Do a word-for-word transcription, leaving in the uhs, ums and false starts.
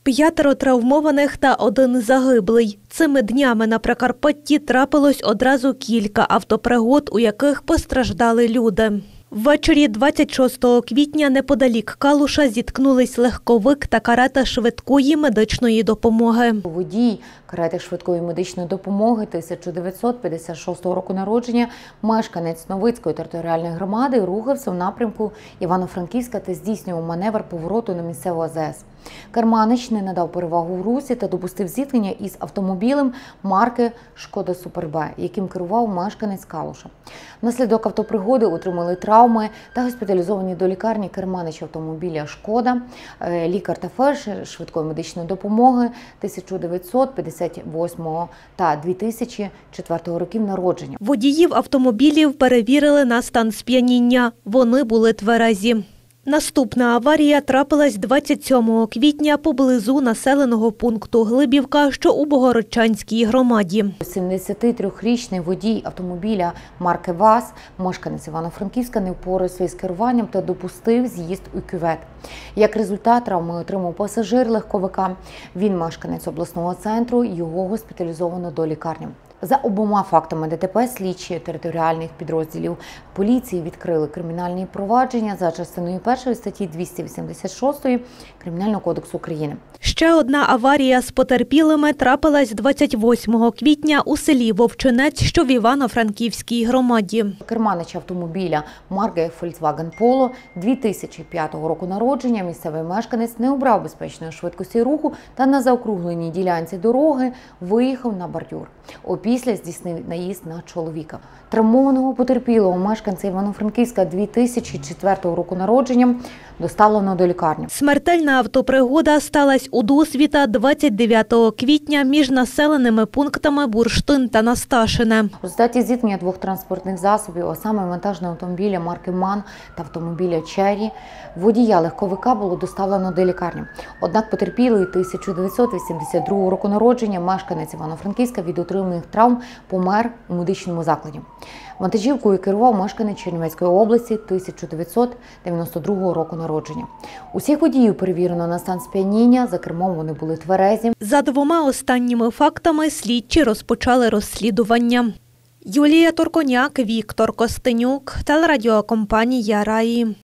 П'ятеро травмованих та один загиблий. Цими днями на Прикарпатті трапилось одразу кілька автопригод, у яких постраждали люди. Ввечері двадцять шостого квітня неподалік Калуша зіткнулись легковик та карета швидкої медичної допомоги. Водій карети швидкої медичної допомоги тисяча дев'ятсот п'ятдесят шостого року народження, мешканець Новицької територіальної громади, рухався в напрямку Івано-Франківська та здійснював маневр повороту на місцеву А З С. Керманич не надав перевагу в русі та допустив зіткнення із автомобілем марки «Шкода Супер Б», яким керував мешканець Калуша. Внаслідок автопригоди отримали травми та госпіталізовані до лікарні керманич автомобіля «Шкода», лікар та фельдшер швидкої медичної допомоги тисяча дев'ятсот п'ятдесят восьмого та дві тисячі четвертого років народження. Водіїв автомобілів перевірили на стан сп'яніння. Вони були тверезі. Наступна аварія трапилась двадцять сьомого квітня поблизу населеного пункту Глибівка, що у Богородчанській громаді. сімдесятитрирічний водій автомобіля марки ВАЗ, мешканець Івано-Франківська, не впорався із керуванням та допустив з'їзд у кювет. Як результат, травми отримав пасажир легковика. Він мешканець обласного центру, його госпіталізовано до лікарні. За обома фактами Д Т П слідчі територіальних підрозділів поліції відкрили кримінальні провадження за частиною першої статті двісті вісімдесят шість Кримінального кодексу України. Ще одна аварія з потерпілими трапилась двадцять восьмого квітня у селі Вовчинець, що в Івано-Франківській громаді. Керманич автомобіля марки Volkswagen Polo дві тисячі п'ятого року народження, місцевий мешканець, не обрав безпечної швидкості руху та на заокругленій ділянці дороги виїхав на бордюр. Опісля здійснив наїзд на чоловіка. Травмованого потерпілого мешканця Івано-Франківська дві тисячі четвертого року народження доставлено до лікарні. Смертельна автопригода сталася у Досвіта двадцять дев'ятого квітня між населеними пунктами Бурштин та Насташине. В результаті зіткнення двох транспортних засобів, а саме вантажного автомобіля марки МАН та автомобіля Черрі, водія легковика було доставлено до лікарні. Однак потерпілий тисяча дев'ятсот вісімдесят другого року народження, мешканець Івано-Франківська, від отриманих травм помер у медичному закладі. Вантажівкою керував мешканець Чернівецької області тисяча дев'ятсот дев'яносто другого року народження. Усіх водіїв перевірено на стан сп'яніння, за кермом вони були тверезі. За двома останніми фактами слідчі розпочали розслідування. Юлія Турконяк, Віктор Костенюк, телерадіокомпанія «Раї».